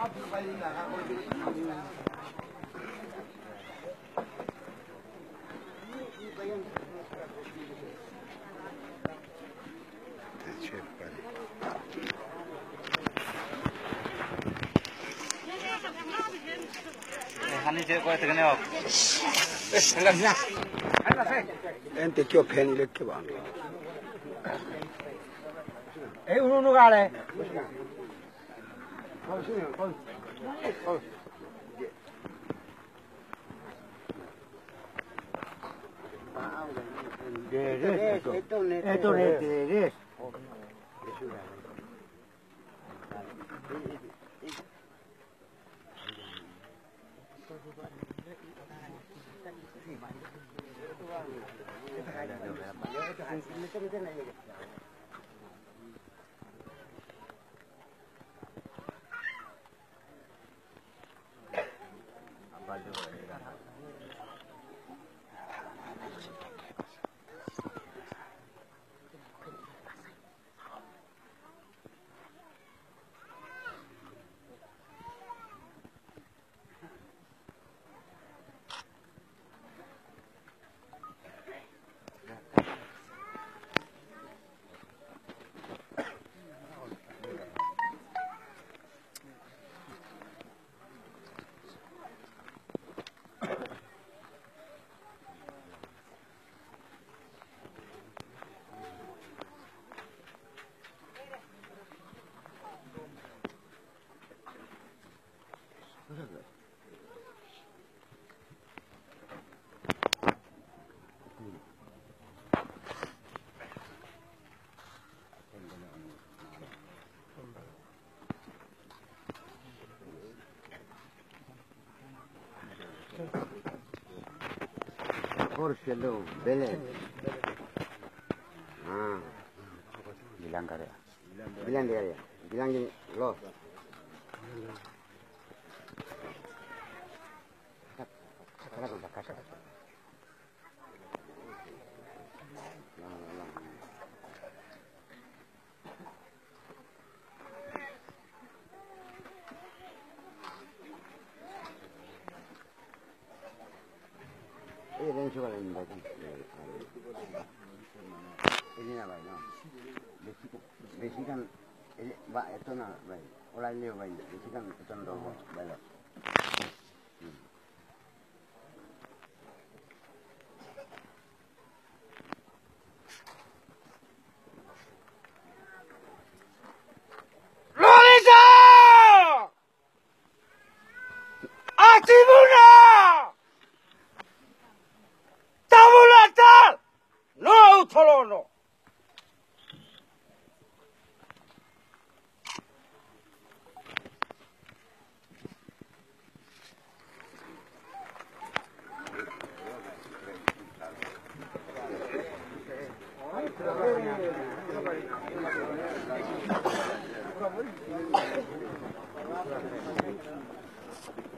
Hanije ko tegene ok. Ente kyo pen ilekke ba. Uno gale. Esto es. Porcello, bene. Ah, bilang karya. Bilang dia ya. Bilang gini, lo. Ini apa no? Besikan itu na, orang ini apa? Besikan itu ndogo, bela. Lolita! Aktivuna! No, Tolono.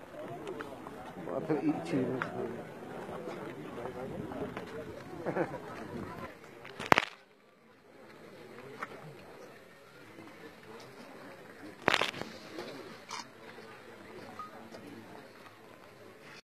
What to eat?